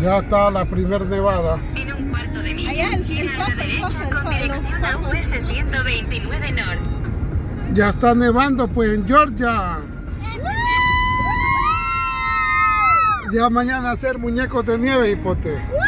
Ya está la primer nevada. En un cuarto de milla, Allá gira a la derecha con dirección a US 129 North. Ya está nevando pues en Georgia. Ya mañana hacer muñecos de nieve, hipote.